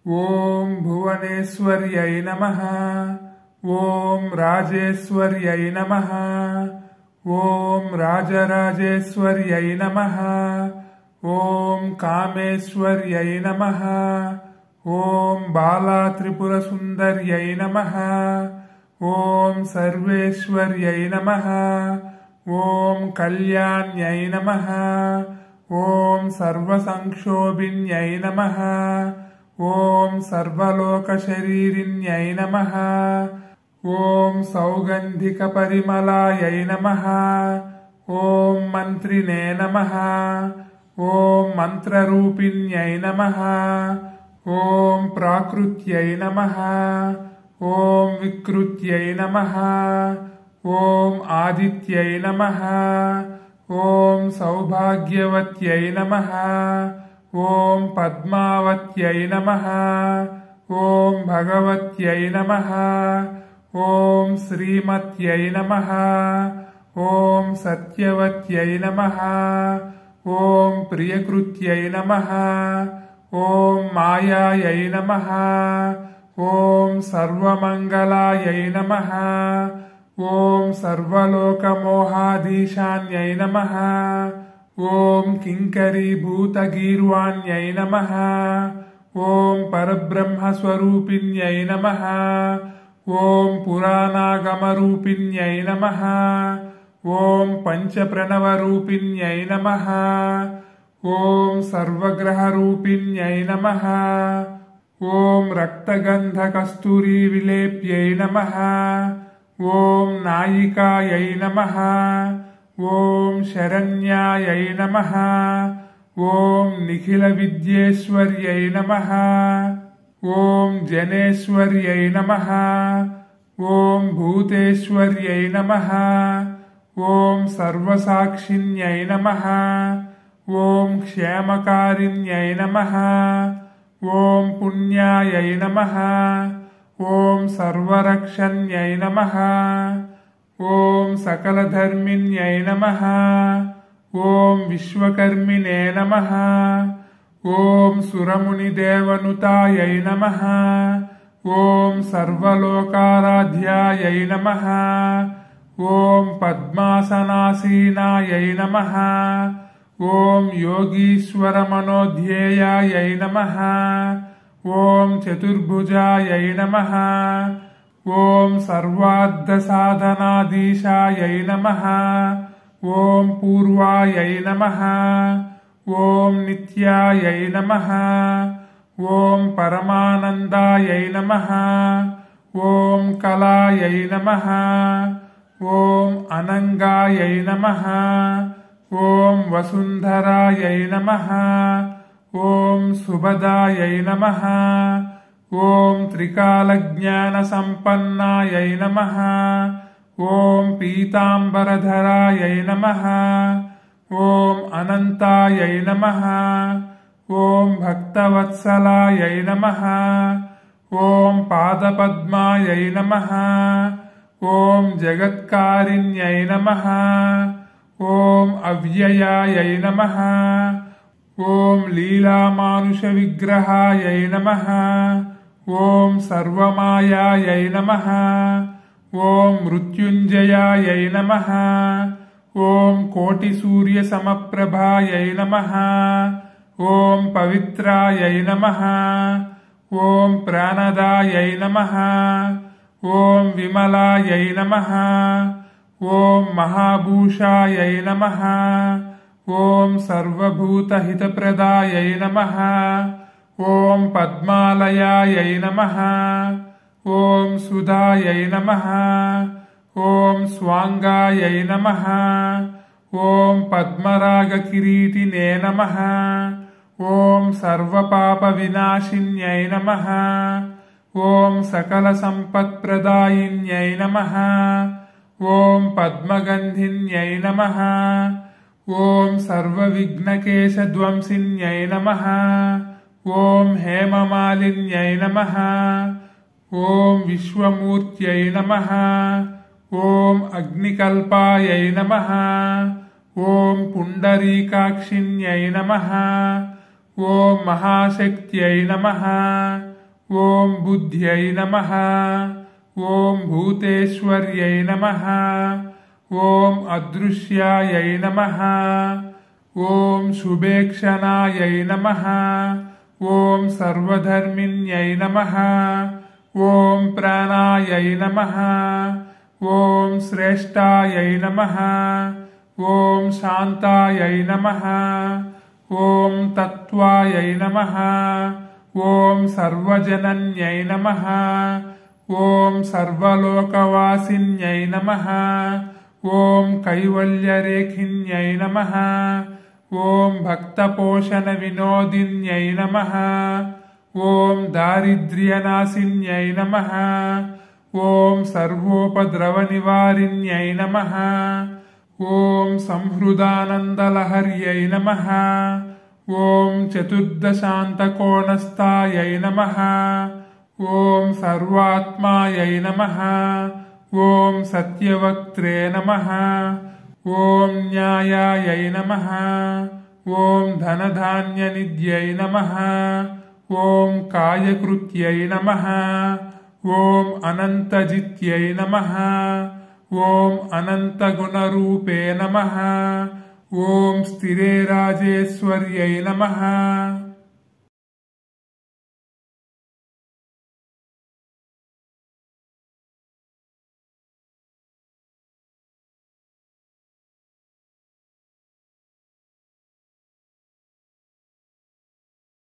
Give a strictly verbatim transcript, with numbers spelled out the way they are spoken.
ॐ भुवनेश्वर्यै नमः। ॐ राजेश्वर्यै नमः। ॐ राजराजेश्वर्यै नमः। ॐ कामेश्वर्यै नमः। ॐ बालात्रिपुरसुन्दर्यै नमः। ॐ सर्वेश्वर्यै नमः। ॐ कल्याण्यै नमः। ॐ सर्वसंक्षोभिन्यै नमः। ॐ सर्वलोकशरीरिण्यै नमः। ॐ सौगन्धिकपरिमलायै नमः। ॐ मन्त्रिणे नमः। ॐ मन्त्ररूपिण्यै नमः। ॐ प्राकृत्यै नमः। ॐ विकृत्यै नमः। ॐ आदित्यै नमः। ॐ सौभाग्यवत्यै नमः। ॐ पद्मावत्यै नमः। ॐ भगवत्यै नमः। ॐ श्रीमत्यै नमः। ॐ सत्यवत्यै नमः। ॐ प्रियकृत्यै नमः। ॐ मायायै नमः। ॐ सर्वमङ्गलायै नमः। ॐ सर्वलोकमोहाधीशान्यै नमः। ॐ किङ्करीभूतगीर्वाण्यै नमः। ॐ परब्रह्मस्वरूपिण्यै नमः। ॐ पुराणागमरूपिण्यै नमः। ॐ पञ्चप्रणवरूपिण्यै नमः। ॐ सर्वग्रहरूपिण्यै नमः। ॐ रक्तगन्धकस्तूरीविलेप्यै नमः। ॐ नायिकायै नमः। ॐ शरण्यायै नमः। ॐ निखिलविद्येश्वर्यै नमः। ॐ जनेश्वर्यै नमः। ॐ भूतेश्वर्यै नमः। ॐ सर्वसाक्षिण्यै नमः। ॐ क्षेमकारिण्यै नमः। ॐ पुण्यायै नमः। ॐ सर्वरक्षण्यै नमः। ॐ सकलधर्मिण्यै नमः। ॐ विश्वकर्मिणे नमः। ॐ सुरमुनिदेवनुतायै नमः। ॐ सर्वलोकाराध्यायै नमः। ॐ पद्मासनासीनायै नमः। ॐ योगीश्वरमनोध्येयायै नमः। ॐ चतुर्भुजायै नमः। ॐ सर्वार्थसाधनाधीशायै नमः। ॐ पूर्वायै नमः। ॐ नित्यायै नमः। ॐ परमानन्दायै नमः। ॐ कलायै नमः। ॐ अनङ्गायै नमः। ॐ वसुन्धरायै नमः। ॐ सुभदायै नमः। ॐ त्रिकालज्ञानसम्पन्नायै नमः। ॐ पीताम्बरधरायै नमः। ॐ अनन्तायै नमः। ॐ भक्तवत्सलायै नमः। ॐ पादपद्मायै नमः। ॐ जगत्कारिण्यै नमः। ॐ अव्ययायै नमः। ॐ लीलामानुषविग्रहायै नमः। ॐ सर्वमायायै नमः। ॐ मृत्युञ्जयायै नमः। ॐ कोटिसूर्यसमप्रभायै नमः। ॐ पवित्रायै नमः। ॐ प्राणदायै नमः। ॐ विमलायै नमः। ॐ महाभूषायै नमः। ॐ सर्वभूतहितप्रदायै नमः। ॐ पद्मालयायै नमः। ॐ सुधायै नमः। ॐ स्वाङ्गायै नमः। ॐ पद्मरागकिरीटिने नमः। ॐ सर्वपापविनाशिन्यै नमः। ॐ सकलसम्पत्प्रदायिन्यै नमः। ॐ पद्मगन्धिन्यै नमः। ॐ सर्वविघ्नकेशध्वंसिन्यै नमः। ॐ हेममालिन्यै नमः। ॐ विश्वमूर्त्यै नमः। ॐ अग्निकल्पायै नमः। ॐ पुण्डरीकाक्षिण्यै नमः। ॐ महाशक्त्यै नमः। ॐ बुद्ध्यै नमः ॐ भूतेश्वर्यै नमः ॐ अदृश्यायै नमः ॐ शुभेक्षणायै नमः ॐ सर्वधर्मिण्यै नमः ॐ प्राणायै नमः ॐ श्रेष्ठायै नमः ॐ शान्तायै नमः ॐ तत्त्वायै नमः ॐ सर्वजनन्यै नमः ॐ सर्वलोकवासिन्यै नमः ॐ कैवल्यरेखिन्यै नमः ॐ भक्तपोषणविनोदिन्यै नमः ॐ दारिद्र्यनाशिन्यै नमः ॐ सर्वोपद्रवनिवारिण्यै नमः ॐ संहृदानन्दलहर्यै नमः ॐ चतुर्दशान्तकोणस्थायै नमः ॐ सर्वात्मायै नमः ॐ सत्यवक्त्रे नमः ॐ न्यायायै नमः ॐ धनधान्यनिध्यै नमः ॐ कायकृत्यै नमः ॐ अनन्तजित्यै नमः ॐ अनन्तगुणरूपे नमः ॐ स्थिरे राजेश्वर्यै नमः।